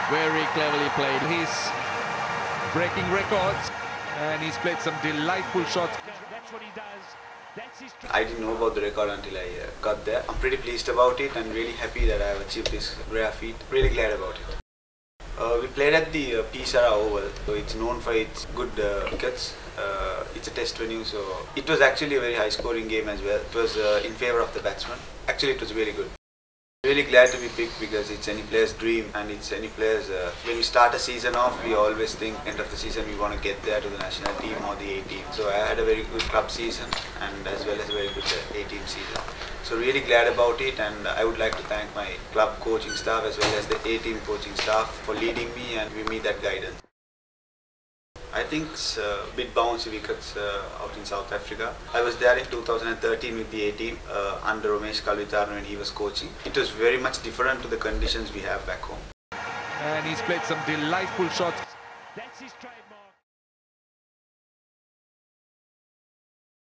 Very cleverly played. He's breaking records and he's played some delightful shots. That's what he does. That's his I didn't know about the record until I got there. I'm pretty pleased about it and really happy that I have achieved this rare feat. Really glad about it. We played at the Pisara Oval, so it's known for its good wickets. It's a test venue, so it was actually a very high scoring game as well. It was in favour of the batsman. Actually, it was really good. Really glad to be picked because it's any player's dream and it's any player's. When we start a season off, we always think end of the season we want to get there to the national team or the A team. So I had a very good club season and as well as a very good A team season. So really glad about it, and I would like to thank my club coaching staff as well as the A team coaching staff for leading me and giving me that guidance. I think it's a bit bouncy wickets out in South Africa. I was there in 2013 with the A team under Ramesh Kalvitarn when he was coaching. It was very much different to the conditions we have back home. And he's played some delightful shots. That's his